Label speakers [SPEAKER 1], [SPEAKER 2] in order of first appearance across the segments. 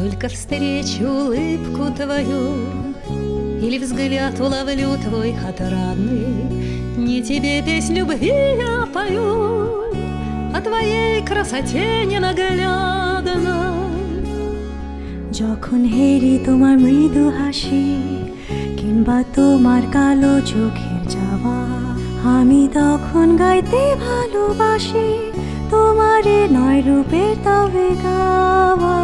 [SPEAKER 1] Только встречу улыбку твою или взгляд уловлю твой отрадный, не тебе песнь любви я пою, о твоей красоте ненаглядной.
[SPEAKER 2] যখন হেরি তোমার মৃদু হাসি কিংবা তোমার কালো চোখের যাওয়া, আমি তখন গাইতে ভালোবাসি তোমারে নয় রূপের তবে গাওয়া।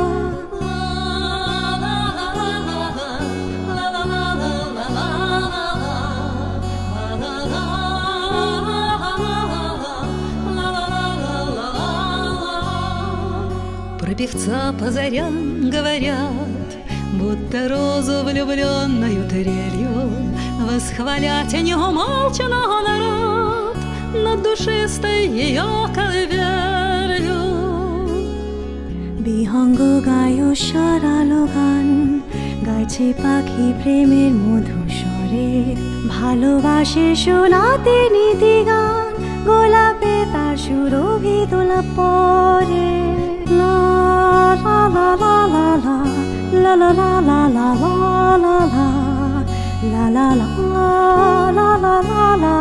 [SPEAKER 1] Про певца по зарям говорят, будто розу влюбленную трелью восхвалять неумолчного народ над душистой ее колыбелью.
[SPEAKER 2] বিহঙ্গ গায়ো সরালো গান গাইছে পাখি প্রেমের মধুর স্বরে, ভালোবাসে শোনাতে নীতি গান গোলাপে তার সুরভি দোলা পরে। লা লা লা লা লা লা লা লা লা লা লা লা লা লা লা লা লা লা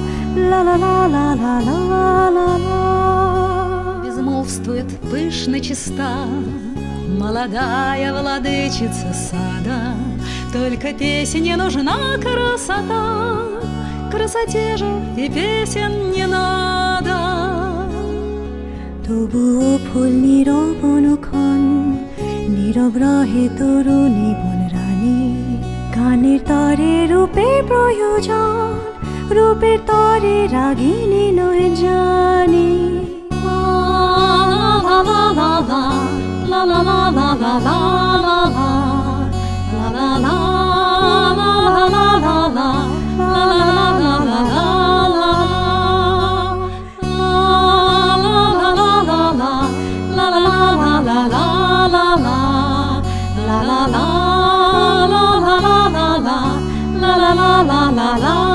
[SPEAKER 2] ла ла.
[SPEAKER 1] Безмолвствует пышно чиста молодая владычица сада, только песне нужна красота, красоте же и песен не надо.
[SPEAKER 2] তবুও ফুল নীরব অনুক্ষণ নীরব রহে তরুণী বনরানী, গানের তরে রূপের প্রয়োজন, রূপের তরে রাগিনী নয় জানি।
[SPEAKER 1] la la la